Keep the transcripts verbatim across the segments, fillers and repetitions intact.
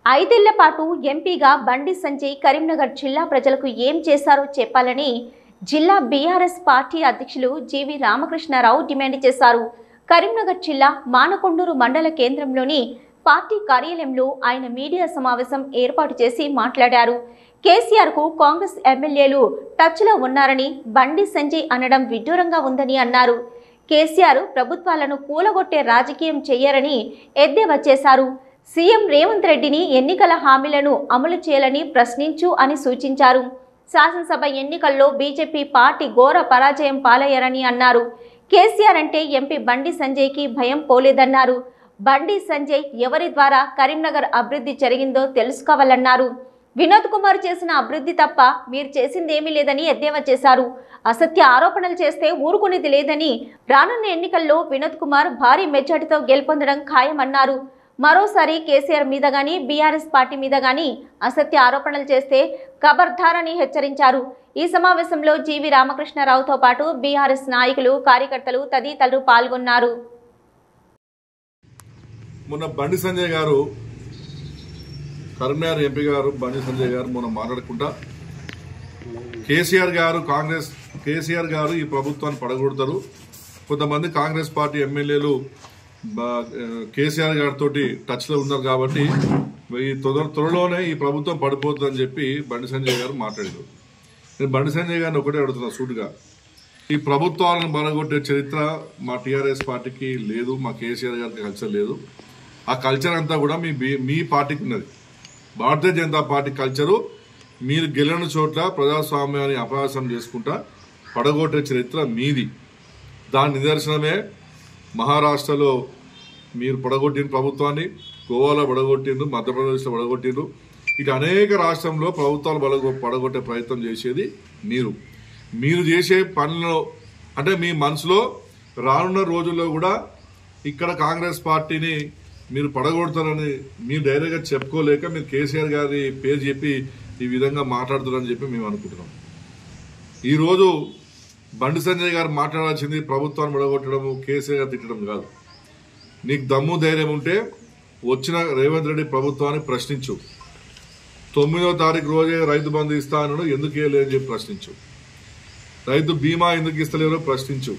ఐదేళ్ల పాటు ఎంపీగా బండి సంజయ్ కరీంనగర్ జిల్లా ప్రజలకు ఏం చేశారో చెప్పాలని జిల్లా బీఆర్ఎస్ పార్టీ అధ్యక్షులు జీవి రామకృష్ణారావు డిమాండ్ చేశారు. కరీంనగర్ జిల్లా మానకొండూరు మండల కేంద్రంలోని పార్టీ కార్యాలయంలో ఆయన మీడియా సమావేశం ఏర్పాటు చేసి మాట్లాడారు. కేసీఆర్ కు కాంగ్రెస్ ఎమ్మెల్యేలు టచ్ లో ఉన్నారని బండి సంజయ్ అనడం విడ్డూరంగా ఉందని అన్నారు. కేసీఆర్ ప్రభుత్వాలను కూలగొట్టే రాజకీయం చేయరని ఎద్దేవా చేశారు. సీఎం రేవంత్ రెడ్డిని ఎన్నికల హామీలను అమలు చేయాలని ప్రశ్నించు అని సూచించారు. శాసనసభ ఎన్నికల్లో బీజేపీ పార్టీ ఘోర పరాజయం పాలయ్యారని అన్నారు. కేసీఆర్ అంటే ఎంపీ బండి సంజయ్కి భయం పోలేదన్నారు. బండి సంజయ్ ఎవరి ద్వారా కరీంనగర్ అభివృద్ధి జరిగిందో తెలుసుకోవాలన్నారు. వినోద్ కుమార్ చేసిన అభివృద్ధి తప్ప మీరు చేసిందేమీ లేదని ఎద్దేవా చేశారు. అసత్య ఆరోపణలు చేస్తే ఊరుకునేది లేదని, రానున్న ఎన్నికల్లో వినోద్ కుమార్ భారీ మెజార్టీతో గెలుపొందడం ఖాయమన్నారు. మరోసారి కేసీఆర్ మీద గానీ బీఆర్ఎస్ పార్టీ మీద గానీ అసత్య ఆరోపణలు చేస్తే ఖబర్దారని హెచ్చరించారు. ఈ సమావేశంలో జీవి రామకృష్ణారావుతో పాటు బీఆర్ఎస్ నాయకులు, కార్యకర్తలు తదితరులు పాల్గొన్నారు. మొన్న బండి సంజయ్ గారు, కరీంనగర్ ఎంపీ గారు బండి సంజయ్ గారు మొన్న మాట్లాడుకుంటా కేసీఆర్ గారు కాంగ్రెస్ కేసీఆర్ గారు ఈ ప్రభుత్వాన్ని పడగొడతారు, కొంతమంది కాంగ్రెస్ పార్టీ ఎమ్మెల్యేలు కేసీఆర్ గారితో టచ్ లో ఉన్నారు కాబట్టి ఈ తొందర త్వరలోనే ఈ ప్రభుత్వం పడిపోతుందని చెప్పి బండి సంజయ్ గారు మాట్లాడారు. నేను బండి సంజయ్ గారిని ఒకటే అడుగుతున్నా సూటిగా, ఈ ప్రభుత్వాలను బలగొట్టే చరిత్ర మా టీఆర్ఎస్ పార్టీకి లేదు, మా కేసీఆర్ గారికి కల్చర్ లేదు. ఆ కల్చర్ అంతా కూడా మీ మీ పార్టీకి ఉన్నది. భారతీయ జనతా పార్టీ కల్చరు మీరు గెలిచిన చోట్ల ప్రజాస్వామ్యాన్ని అపహాసం చేసుకుంటా పడగొట్టే చరిత్ర మీది. దాని నిదర్శనమే మహారాష్ట్రలో మీరు పడగొట్టిన ప్రభుత్వాన్ని, గోవాలో పడగొట్టిండ్రు, మధ్యప్రదేశ్లో పడగొట్టిండ్రు. ఇటు అనేక రాష్ట్రంలో ప్రభుత్వాలు బలగొ పడగొట్టే ప్రయత్నం చేసేది మీరు. మీరు చేసే పనులు అంటే మీ మనసులో రానున్న రోజుల్లో కూడా ఇక్కడ కాంగ్రెస్ పార్టీని మీరు పడగొడతారని మీరు డైరెక్ట్గా చెప్పుకోలేక మీరు కేసీఆర్ గారి పేరు చెప్పి ఈ విధంగా మాట్లాడుతారని చెప్పి మేము అనుకుంటున్నాం. ఈరోజు బండి సంజయ్ గారు మాట్లాడాల్సింది ప్రభుత్వాన్ని పడగొట్టడము, కేసీఆర్ గారు తిట్టడం కాదు. నీకు దమ్ము ధైర్యం ఉంటే వచ్చిన రేవంత్ రెడ్డి ప్రభుత్వాన్ని ప్రశ్నించు. తొమ్మిదో తారీఖు రోజే రైతు బంధు ఇస్తా అన్నాడు, ఎందుకు ఇవ్వలేదని చెప్పి ప్రశ్నించు. రైతు బీమా ఎందుకు ఇస్తలేరో ప్రశ్నించు.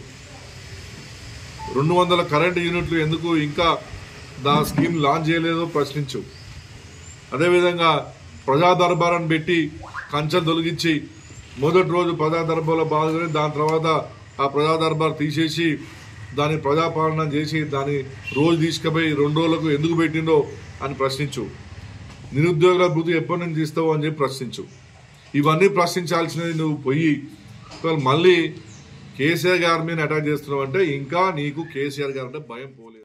రెండు వందల కరెంటు యూనిట్లు ఎందుకు ఇంకా దా స్కీమ్ లాంచ్ చేయలేదో ప్రశ్నించు. అదేవిధంగా ప్రజా దర్బారాన్ని పెట్టి కంచెలు తొలగించి మొదటి రోజు ప్రజా దర్బార్లో బాగుంది, దాని తర్వాత ఆ ప్రజా దర్బార్ తీసేసి దాన్ని ప్రజాపాలన చేసి దాన్ని రోజు తీసుకుపోయి రెండు రోజులకు ఎందుకు పెట్టిండో అని ప్రశ్నించు. నిరుద్యోగుల భృతి ఎప్పటి నుంచి ఇస్తావు అని చెప్పి ప్రశ్నించు. ఇవన్నీ ప్రశ్నించాల్సినవి నువ్వు పోయి మళ్ళీ కేసీఆర్ గారి మీద అటాక్ చేస్తున్నావు అంటే ఇంకా నీకు కేసీఆర్ గారు అంటే భయం పోలేదు.